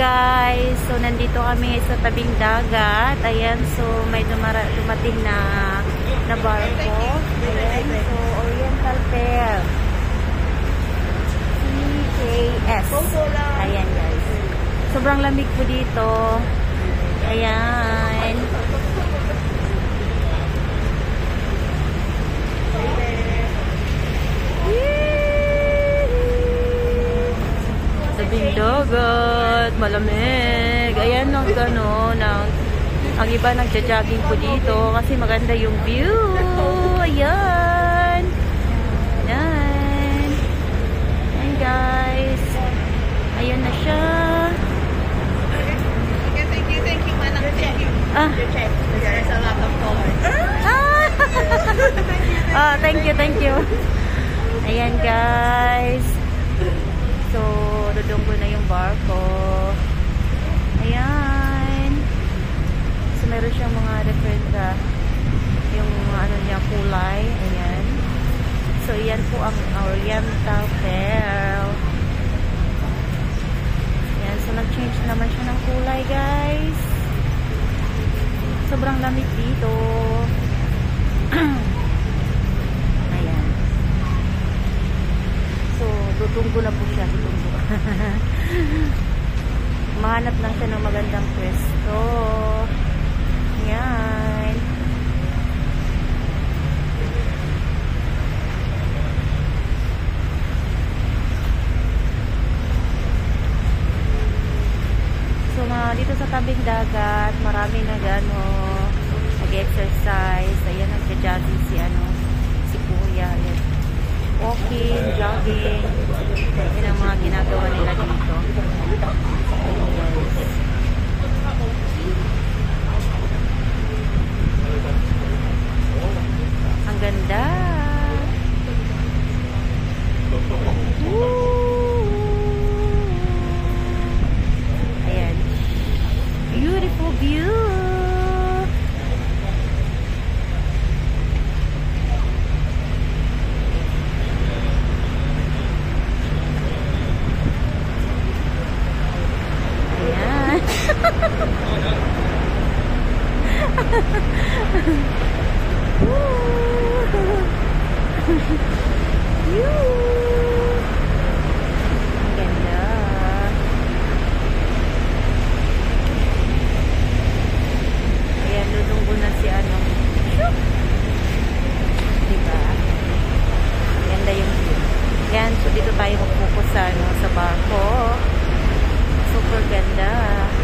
guys, so nandito kami sa tabing dagat. Ayan, so may dumating na barko. Ayan, so Oriental Pearl CKS. Ayan guys, sobrang lamig po dito. Ayan, tabing dagat, malamig. Ayan, ang iba nagja-jogging po dito kasi maganda yung view. Ayan. Ayan. Ayan guys. Ayan na siya. Thank you, manang. Thank you. Your check. There's a lot of colors. Thank you. Ayan guys. So, dudunggo na yung barko. Ayan. So, meron siyang mga different yung niya, kulay. Ayan. So, ayan po ang Oriental Pearl. Ayan. So, nag-change naman siya ng kulay, guys. Sobrang lamig dito. Ayan. So, dudunggo na po siya. Mahanap lang siya ng magandang pwesto. Yan. So, dito sa tabing dagat, marami nag-exercise. Ayan, nagja-jogging si Kuya. Ayan. Walking, jogging. Yun ang mga ginagawa nila dito. Ang ganda. Ayan. Beautiful view. Ang ganda. Ayan, lulunggo na si diba? Ganda yung view. Ayan, so dito tayo mag-focus sa barko. Super ganda.